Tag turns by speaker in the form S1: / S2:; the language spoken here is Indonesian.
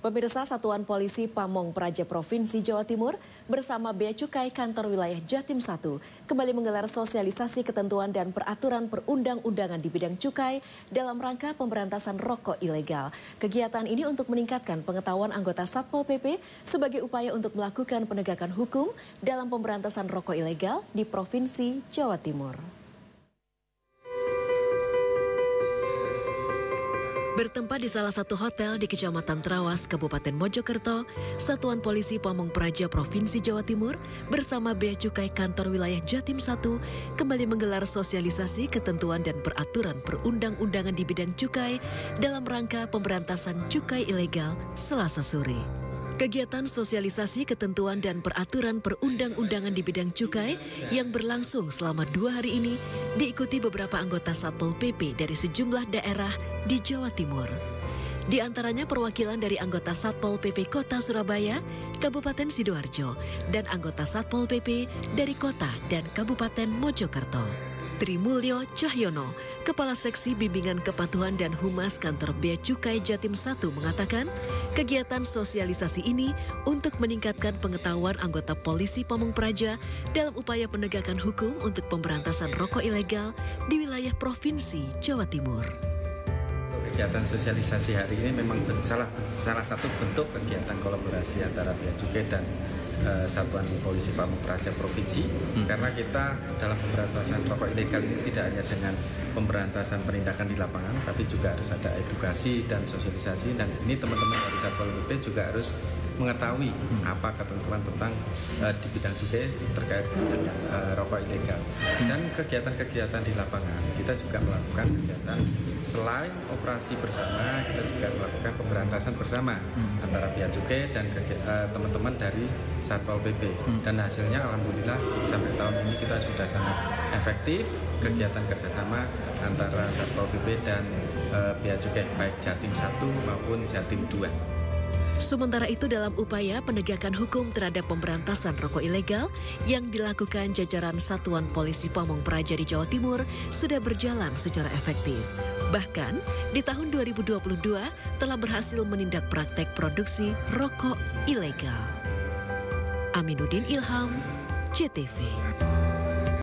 S1: Pemirsa, Satuan Polisi Pamong Praja Provinsi Jawa Timur bersama Bea Cukai Kantor Wilayah Jatim 1 kembali menggelar sosialisasi ketentuan dan peraturan perundang-undangan di bidang cukai dalam rangka pemberantasan rokok ilegal. Kegiatan ini untuk meningkatkan pengetahuan anggota Satpol PP sebagai upaya untuk melakukan penegakan hukum dalam pemberantasan rokok ilegal di Provinsi Jawa Timur. Bertempat di salah satu hotel di Kecamatan Trawas, Kabupaten Mojokerto, Satuan Polisi Pamong Praja Provinsi Jawa Timur bersama Bea Cukai Kantor Wilayah Jatim 1 kembali menggelar sosialisasi ketentuan dan peraturan perundang-undangan di bidang cukai dalam rangka pemberantasan cukai ilegal Selasa sore. Kegiatan sosialisasi ketentuan dan peraturan perundang-undangan di bidang cukai yang berlangsung selama 2 hari ini diikuti beberapa anggota Satpol PP dari sejumlah daerah di Jawa Timur. Di antaranya perwakilan dari anggota Satpol PP Kota Surabaya, Kabupaten Sidoarjo, dan anggota Satpol PP dari Kota dan Kabupaten Mojokerto. Trimulyo Cahyono, Kepala Seksi Bimbingan Kepatuhan dan Humas Kantor Bea Cukai Jatim 1 mengatakan, kegiatan sosialisasi ini untuk meningkatkan pengetahuan anggota polisi Pamong Praja dalam upaya penegakan hukum untuk pemberantasan rokok ilegal di wilayah Provinsi Jawa Timur.
S2: Kegiatan sosialisasi hari ini memang salah satu bentuk kegiatan kolaborasi antara Bea Cukai dan Satuan Polisi Pamong Praja Provinsi, karena kita dalam pemberantasan rokok ilegal ini tidak hanya dengan pemberantasan penindakan di lapangan, tapi juga harus ada edukasi dan sosialisasi, dan ini teman-teman dari Satpol PP juga harus mengetahui apa ketentuan tentang di bidang cukai terkait dengan rokok ilegal. Dan kegiatan-kegiatan di lapangan kita juga melakukan kegiatan selain operasi bersama, kita juga melakukan pemberantasan bersama antara Bea Cukai dan teman-teman dari Satpol PP. Dan hasilnya alhamdulillah sampai tahun ini kita sudah sangat efektif kegiatan kerjasama antara Satpol PP dan Bea Cukai baik Jatim 1 maupun Jatim 2.
S1: Sementara itu, dalam upaya penegakan hukum terhadap pemberantasan rokok ilegal yang dilakukan jajaran Satuan Polisi Pamong Praja di Jawa Timur sudah berjalan secara efektif. Bahkan di tahun 2022 telah berhasil menindak praktek produksi rokok ilegal. Aminuddin Ilham, JTV.